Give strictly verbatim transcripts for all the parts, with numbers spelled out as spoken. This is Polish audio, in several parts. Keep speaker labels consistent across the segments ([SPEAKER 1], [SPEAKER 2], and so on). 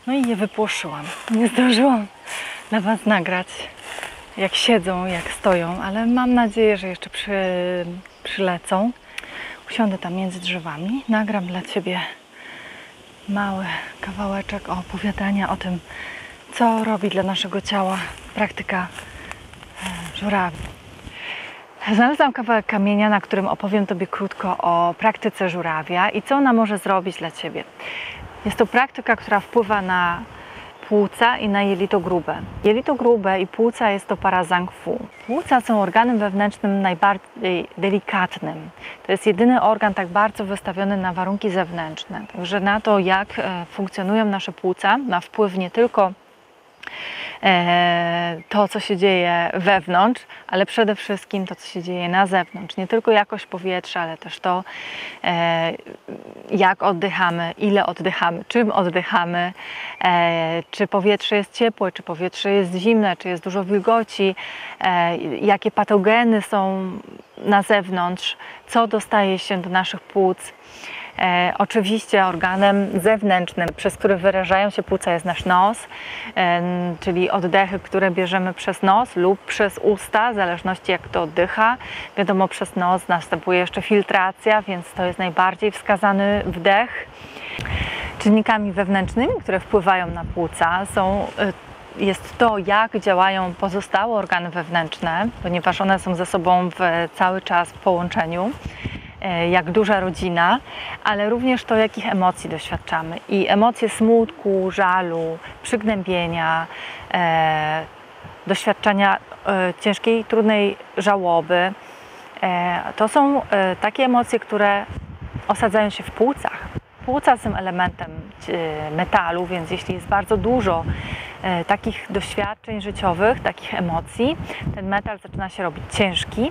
[SPEAKER 1] No i je wypłoszyłam. Nie zdążyłam dla Was nagrać, jak siedzą, jak stoją, ale mam nadzieję, że jeszcze przy, przylecą. Usiądę tam między drzewami, nagram dla Ciebie mały kawałeczek opowiadania o tym, co robi dla naszego ciała praktyka żurawi. Znalazłam kawałek kamienia, na którym opowiem Tobie krótko o praktyce żurawia i co ona może zrobić dla Ciebie. Jest to praktyka, która wpływa na płuca i na jelito grube. Jelito grube i płuca jest to para zang fu. Płuca są organem wewnętrznym najbardziej delikatnym. To jest jedyny organ tak bardzo wystawiony na warunki zewnętrzne. Także na to, jak funkcjonują nasze płuca, ma wpływ nie tylko to, co się dzieje wewnątrz, ale przede wszystkim to, co się dzieje na zewnątrz. Nie tylko jakość powietrza, ale też to, jak oddychamy, ile oddychamy, czym oddychamy, czy powietrze jest ciepłe, czy powietrze jest zimne, czy jest dużo wilgoci, jakie patogeny są na zewnątrz, co dostaje się do naszych płuc. E, oczywiście organem zewnętrznym, przez który wyrażają się płuca, jest nasz nos, e, czyli oddechy, które bierzemy przez nos lub przez usta, w zależności jak to oddycha. Wiadomo, przez nos następuje jeszcze filtracja, więc to jest najbardziej wskazany wdech. Czynnikami wewnętrznymi, które wpływają na płuca, są e, jest to, jak działają pozostałe organy wewnętrzne, ponieważ one są ze sobą w, cały czas w połączeniu, jak duża rodzina, ale również to, jakich emocji doświadczamy. I emocje smutku, żalu, przygnębienia, e, doświadczenia e, ciężkiej, trudnej żałoby, e, to są e, takie emocje, które osadzają się w płucach. Płuca są elementem e, metalu, więc jeśli jest bardzo dużo e, takich doświadczeń życiowych, takich emocji, ten metal zaczyna się robić ciężki,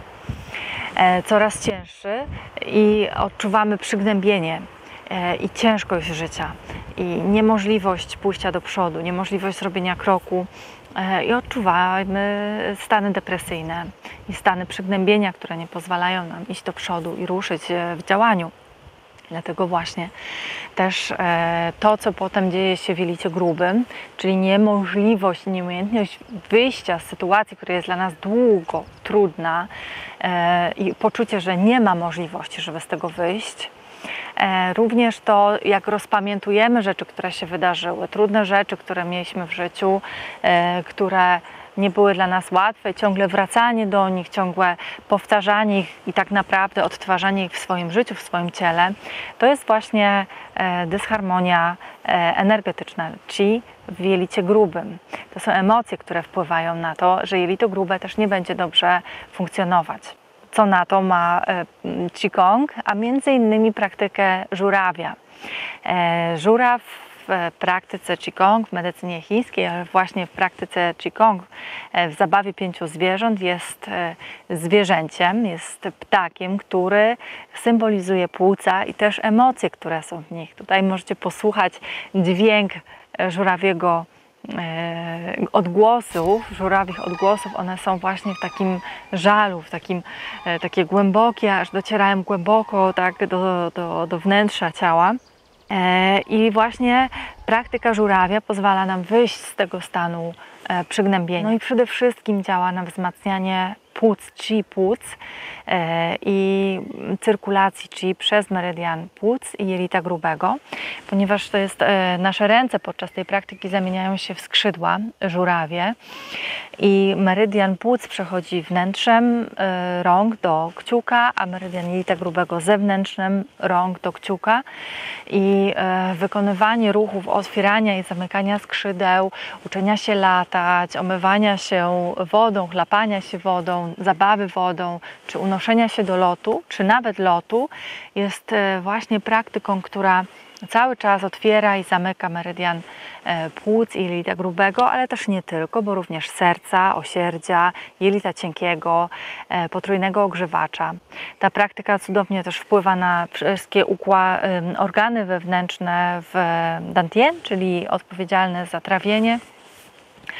[SPEAKER 1] e, coraz cięższy i odczuwamy przygnębienie e, i ciężkość życia i niemożliwość pójścia do przodu, niemożliwość zrobienia kroku e, i odczuwamy stany depresyjne i stany przygnębienia, które nie pozwalają nam iść do przodu i ruszyć w działaniu. Dlatego właśnie też e, to, co potem dzieje się w jelicie grubym, czyli niemożliwość, nieumiejętność wyjścia z sytuacji, która jest dla nas długo trudna e, i poczucie, że nie ma możliwości, żeby z tego wyjść. E, również to, jak rozpamiętujemy rzeczy, które się wydarzyły, trudne rzeczy, które mieliśmy w życiu, e, które nie były dla nas łatwe, ciągle wracanie do nich, ciągłe powtarzanie ich i tak naprawdę odtwarzanie ich w swoim życiu, w swoim ciele, to jest właśnie e, dysharmonia e, energetyczna, chi w jelicie grubym. To są emocje, które wpływają na to, że jelito grube też nie będzie dobrze funkcjonować. Co na to ma e, Qigong, a między innymi praktykę żurawia. E, żuraw w praktyce Qigong, w medycynie chińskiej, ale właśnie w praktyce Qigong, w zabawie pięciu zwierząt jest zwierzęciem, jest ptakiem, który symbolizuje płuca i też emocje, które są w nich. Tutaj możecie posłuchać dźwięk żurawiego odgłosów, żurawich odgłosów. One są właśnie w takim żalu, w takim, takie głębokie, aż docierają głęboko tak, do, do, do wnętrza ciała. I właśnie praktyka żurawia pozwala nam wyjść z tego stanu przygnębienia. No i przede wszystkim działa na wzmacnianie płuc, chi płuc i cyrkulacji chi przez meridian płuc i jelita grubego, ponieważ to jest nasze ręce podczas tej praktyki zamieniają się w skrzydła żurawie i meridian płuc przechodzi wnętrzem rąk do kciuka, a meridian jelita grubego zewnętrznym rąk do kciuka i wykonywanie ruchów otwierania i zamykania skrzydeł, uczenia się latać, omywania się wodą, chlapania się wodą, zabawy wodą, czy unoszenia się do lotu, czy nawet lotu, jest właśnie praktyką, która cały czas otwiera i zamyka meridian płuc i jelita grubego, ale też nie tylko, bo również serca, osierdzia, jelita cienkiego, potrójnego ogrzewacza. Ta praktyka cudownie też wpływa na wszystkie organy wewnętrzne w Dantien, czyli odpowiedzialne za trawienie.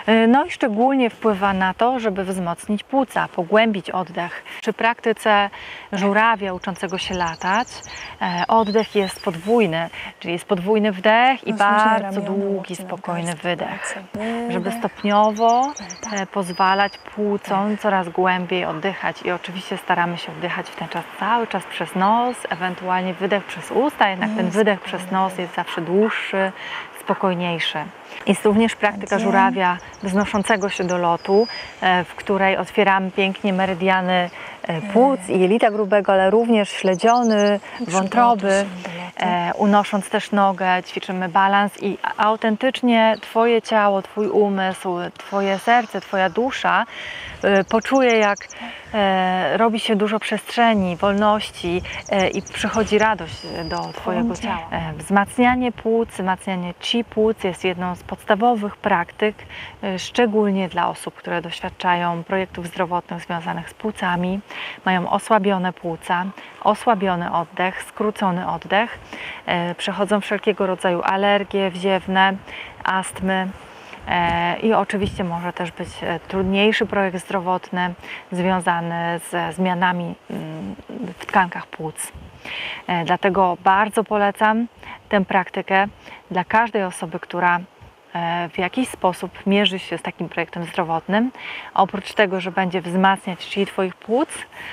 [SPEAKER 1] No i szczególnie wpływa na to, żeby wzmocnić płuca, pogłębić oddech. Przy praktyce żurawia uczącego się latać oddech jest podwójny, czyli jest podwójny wdech i bardzo długi, spokojny wydech, żeby stopniowo pozwalać płucom coraz głębiej oddychać i oczywiście staramy się oddychać w ten czas cały czas przez nos, ewentualnie wydech przez usta, jednak ten wydech przez nos jest zawsze dłuższy, spokojniejszy. Jest również praktyka żurawia wznoszącego się do lotu, w której otwieramy pięknie meridiany płuc i jelita grubego, ale również śledziony, wątroby, unosząc też nogę, ćwiczymy balans i autentycznie Twoje ciało, Twój umysł, Twoje serce, Twoja dusza poczuje, jak robi się dużo przestrzeni, wolności i przychodzi radość do Twojego ciała. Wzmacnianie płuc, wzmacnianie chi płuc jest jedną z podstawowych praktyk, szczególnie dla osób, które doświadczają projektów zdrowotnych związanych z płucami, mają osłabione płuca, osłabiony oddech, skrócony oddech, przechodzą wszelkiego rodzaju alergie wziewne, astmy. I oczywiście może też być trudniejszy projekt zdrowotny związany ze zmianami w tkankach płuc. Dlatego bardzo polecam tę praktykę dla każdej osoby, która w jakiś sposób mierzy się z takim projektem zdrowotnym. Oprócz tego, że będzie wzmacniać chi Twoich płuc,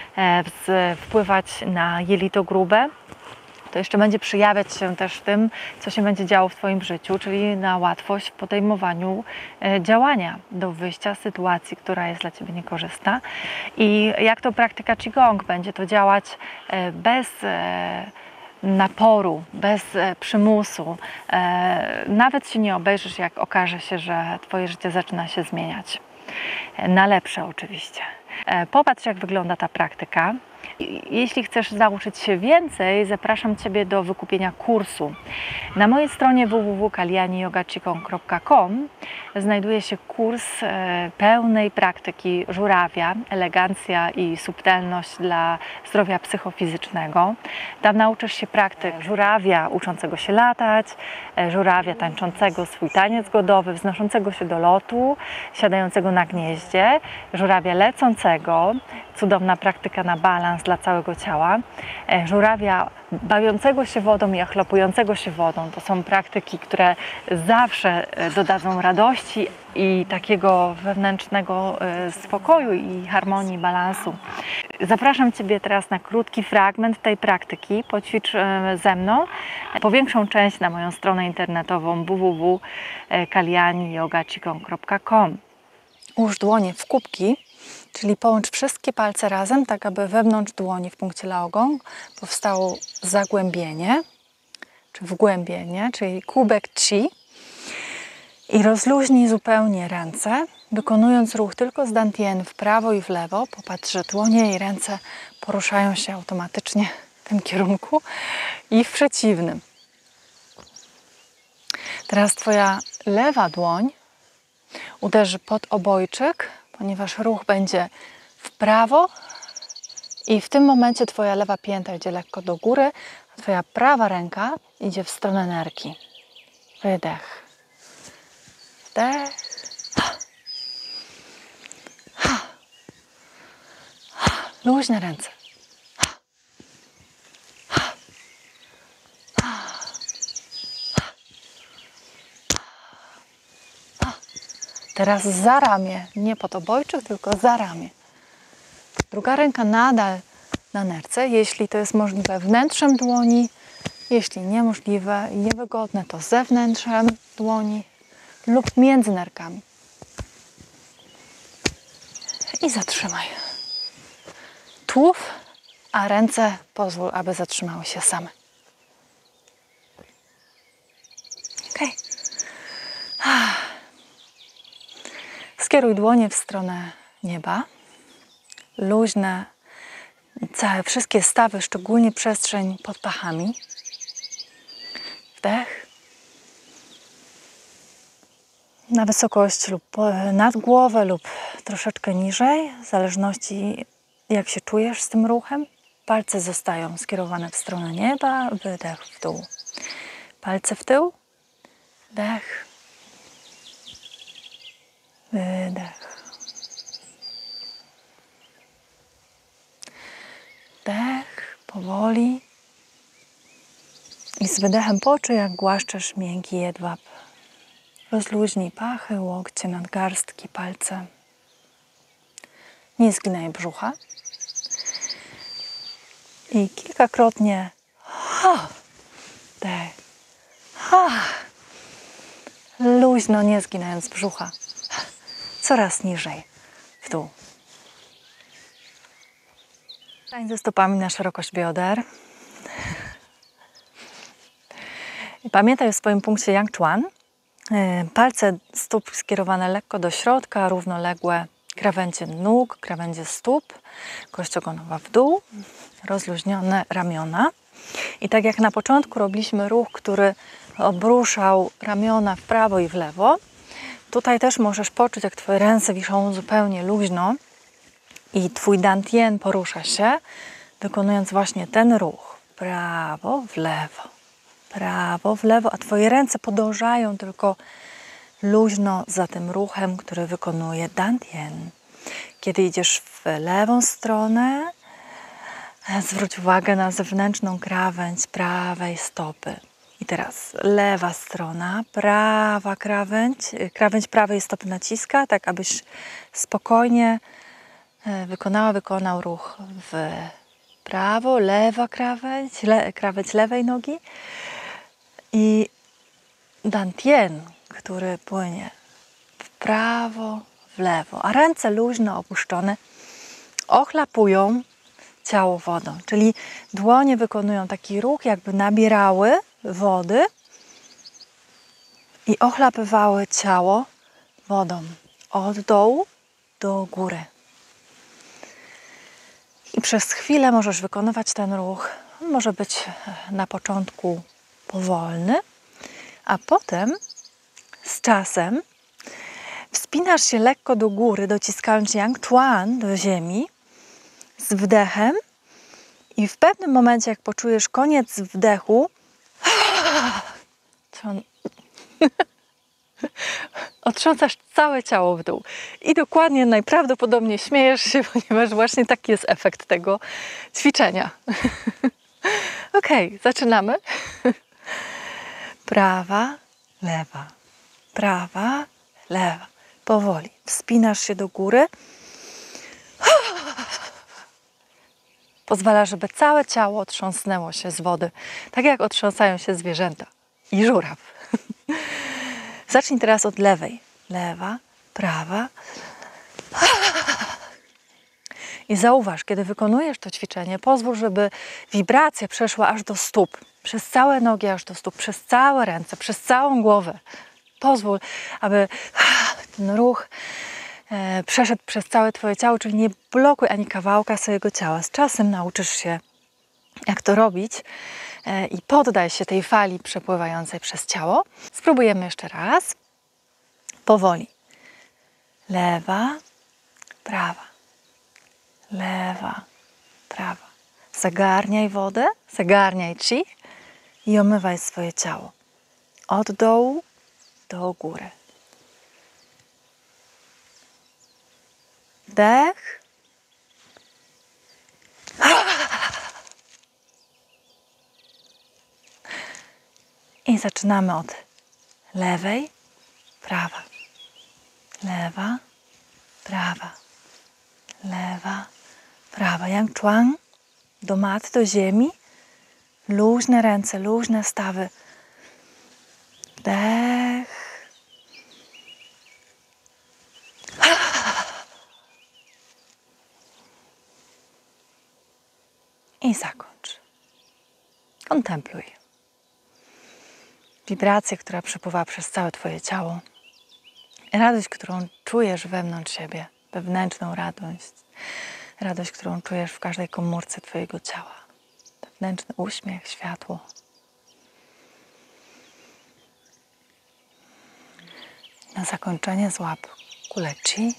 [SPEAKER 1] wpływać na jelito grube, to jeszcze będzie przejawiać się też w tym, co się będzie działo w Twoim życiu, czyli na łatwość w podejmowaniu działania do wyjścia z sytuacji, która jest dla Ciebie niekorzystna. I jak to praktyka Qigong, będzie to działać bez naporu, bez przymusu. Nawet się nie obejrzysz, jak okaże się, że Twoje życie zaczyna się zmieniać. Na lepsze oczywiście. Popatrz, jak wygląda ta praktyka. Jeśli chcesz nauczyć się więcej, zapraszam Ciebie do wykupienia kursu. Na mojej stronie w w w kropka kalyani yoga qigong kropka com znajduje się kurs pełnej praktyki żurawia, elegancja i subtelność dla zdrowia psychofizycznego. Tam nauczysz się praktyk żurawia uczącego się latać, żurawia tańczącego swój taniec godowy, wznoszącego się do lotu, siadającego na gnieździe, żurawia lecącego, cudowna praktyka na balans dla całego ciała, żurawia bawiącego się wodą i ochlopującego się wodą. To są praktyki, które zawsze dodadzą radości i takiego wewnętrznego spokoju i harmonii, balansu. Zapraszam Ciebie teraz na krótki fragment tej praktyki. Poćwicz ze mną. Powiększą część na moją stronę internetową w w w kropka kalyani yoga qigong kropka com. Ułóż dłonie w kubki, czyli połącz wszystkie palce razem, tak aby wewnątrz dłoni w punkcie Laogong powstało zagłębienie, czy wgłębienie, czyli kubek Chi. I rozluźnij zupełnie ręce, wykonując ruch tylko z Dantien w prawo i w lewo. Popatrz, że dłonie i ręce poruszają się automatycznie w tym kierunku i w przeciwnym. Teraz Twoja lewa dłoń uderzy pod obojczyk, ponieważ ruch będzie w prawo i w tym momencie Twoja lewa pięta idzie lekko do góry, a Twoja prawa ręka idzie w stronę nerki. Wydech. Wdech. Luźne ręce. Teraz za ramię, nie pod obojczyk, tylko za ramię. Druga ręka nadal na nerce, jeśli to jest możliwe wnętrzem dłoni, jeśli niemożliwe i niewygodne, to zewnętrzem dłoni lub między nerkami. I zatrzymaj. Tułów, a ręce pozwól, aby zatrzymały się same. Ok. Skieruj dłonie w stronę nieba. Luźne, całe, wszystkie stawy, szczególnie przestrzeń pod pachami. Wdech. Na wysokość lub nad głowę lub troszeczkę niżej, w zależności jak się czujesz z tym ruchem. Palce zostają skierowane w stronę nieba, wydech w dół. Palce w tył, wdech, Wydech. Wdech, powoli. I z wydechem poczuj, jak głaszczesz miękki jedwab. Rozluźnij pachy, łokcie, nadgarstki, palce. Nie zginaj brzucha. I kilkakrotnie ha, dech, ha, luźno, nie zginając brzucha. Coraz niżej w dół. Stań ze stopami na szerokość bioder. Pamiętaj o swoim punkcie Yang Chuan. Palce stóp skierowane lekko do środka, równoległe krawędzie nóg, krawędzie stóp, kość ogonowa w dół, rozluźnione ramiona. I tak jak na początku robiliśmy ruch, który obruszał ramiona w prawo i w lewo, tutaj też możesz poczuć, jak Twoje ręce wiszą zupełnie luźno i Twój dantien porusza się, wykonując właśnie ten ruch. Prawo, w lewo, prawo, w lewo, a Twoje ręce podążają tylko luźno za tym ruchem, który wykonuje dantien. Kiedy idziesz w lewą stronę, zwróć uwagę na zewnętrzną krawędź prawej stopy. I teraz lewa strona, prawa krawędź, krawędź prawej stopy naciska, tak abyś spokojnie wykonała, wykonał ruch w prawo, lewa krawędź, le, krawędź lewej nogi i dantien, który płynie w prawo, w lewo, a ręce luźno opuszczone ochlapują ciało wodą, czyli dłonie wykonują taki ruch, jakby nabierały wody i ochlapywały ciało wodą od dołu do góry. I przez chwilę możesz wykonywać ten ruch. On może być na początku powolny, a potem z czasem wspinasz się lekko do góry, dociskając Yang Chuan do ziemi z wdechem i w pewnym momencie, jak poczujesz koniec wdechu, otrząsasz całe ciało w dół. I dokładnie, najprawdopodobniej śmiejesz się, ponieważ właśnie taki jest efekt tego ćwiczenia. Ok, zaczynamy. Prawa, lewa, prawa, lewa. Powoli. Wspinasz się do góry. Pozwala, żeby całe ciało otrząsnęło się z wody, tak jak otrząsają się zwierzęta i żuraw. Zacznij teraz od lewej. Lewa, prawa. I zauważ, kiedy wykonujesz to ćwiczenie, pozwól, żeby wibracja przeszła aż do stóp. Przez całe nogi aż do stóp, przez całe ręce, przez całą głowę. Pozwól, aby ten ruch e, przeszedł przez całe Twoje ciało, czyli nie blokuj ani kawałka swojego ciała. Z czasem nauczysz się, jak to robić e, i poddaj się tej fali przepływającej przez ciało. Spróbujemy jeszcze raz. Powoli. Lewa, prawa. Lewa, prawa. Zagarniaj wodę, zagarniaj chi i omywaj swoje ciało. Od dołu do góry. Wdech. I zaczynamy od lewej, prawa. Lewa, prawa. Lewa, prawa. Yang Chuan do mat, do ziemi. Luźne ręce, luźne stawy. Wdech. I zakończ. Kontempluj. Wibrację, która przepływa przez całe Twoje ciało. Radość, którą czujesz wewnątrz siebie. Wewnętrzną radość. Radość, którą czujesz w każdej komórce Twojego ciała. Wewnętrzny uśmiech, światło. Na zakończenie złap kulę chi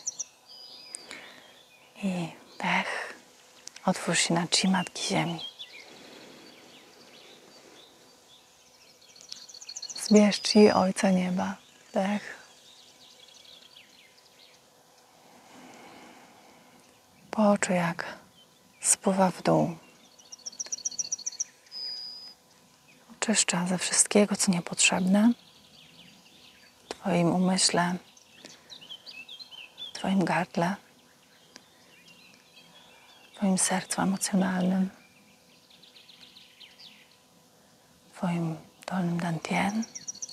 [SPEAKER 1] i wdech. Otwórz się na chi Matki Ziemi. Zbierz chi Ojca Nieba. Wdech.
[SPEAKER 2] Poczuj, jak spływa w dół. Oczyszcza ze wszystkiego, co niepotrzebne w Twoim umyśle, w Twoim gardle, w Twoim sercu emocjonalnym, w Twoim dolnym dantien.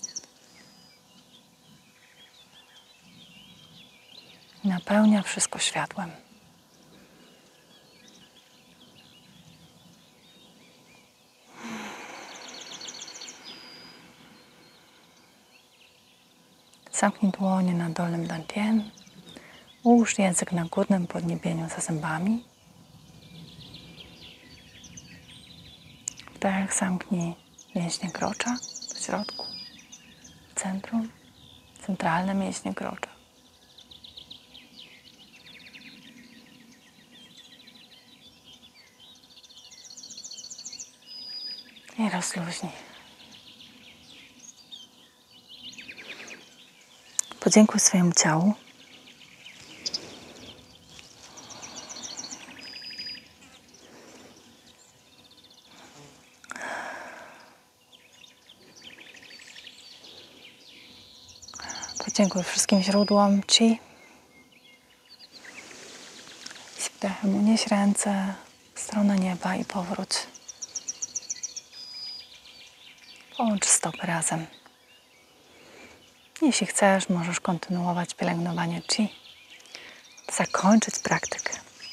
[SPEAKER 2] I napełnia wszystko światłem. Zamknij dłonie na dolnym dantien. Ułóż język na górnym podniebieniu za zębami. Wdech, zamknij mięśnie krocza w środku, w centrum, centralne mięśnie krocza. I rozluźnij. Podziękuj swojemu ciału. Podziękuj wszystkim źródłom chi. Z wdechem unieś ręce w stronę nieba i powróć. Połącz stopy razem. Jeśli chcesz, możesz kontynuować pielęgnowanie chi, zakończyć praktykę.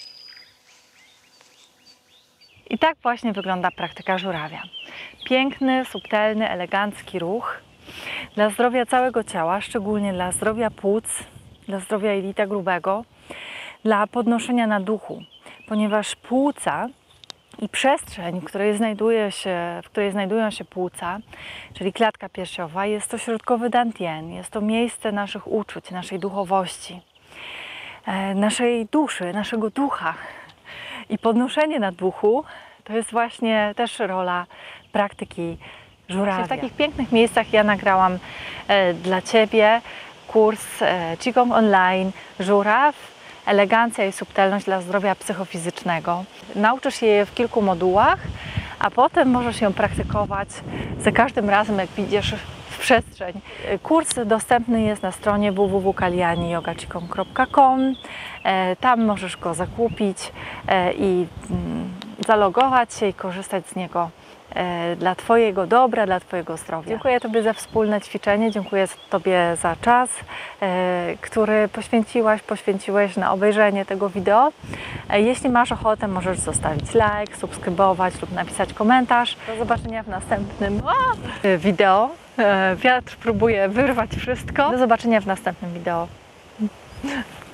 [SPEAKER 1] I tak właśnie wygląda praktyka żurawia. Piękny, subtelny, elegancki ruch dla zdrowia całego ciała, szczególnie dla zdrowia płuc, dla zdrowia jelita grubego, dla podnoszenia na duchu, ponieważ płuca i przestrzeń, w której, znajduje się, w której znajdują się płuca, czyli klatka piersiowa, jest to środkowy dantien, jest to miejsce naszych uczuć, naszej duchowości, naszej duszy, naszego ducha. I podnoszenie na duchu to jest właśnie też rola praktyki żurawia. W takich pięknych miejscach ja nagrałam e, dla Ciebie kurs e, Qigong Online Żuraw, elegancja i subtelność dla zdrowia psychofizycznego. Nauczysz się je w kilku modułach, a potem możesz ją praktykować za każdym razem, jak widzisz w przestrzeń. Kurs dostępny jest na stronie w w w kropka kalyani yoga qigong kropka com. Tam możesz go zakupić i zalogować się i korzystać z niego dla Twojego dobra, dla Twojego zdrowia. Dziękuję Tobie za wspólne ćwiczenie, dziękuję Tobie za czas, który poświęciłaś, poświęciłeś na obejrzenie tego wideo. Jeśli masz ochotę, możesz zostawić like, subskrybować lub napisać komentarz. Do zobaczenia w następnym wideo. Wiatr próbuje wyrwać wszystko. Do zobaczenia w następnym wideo.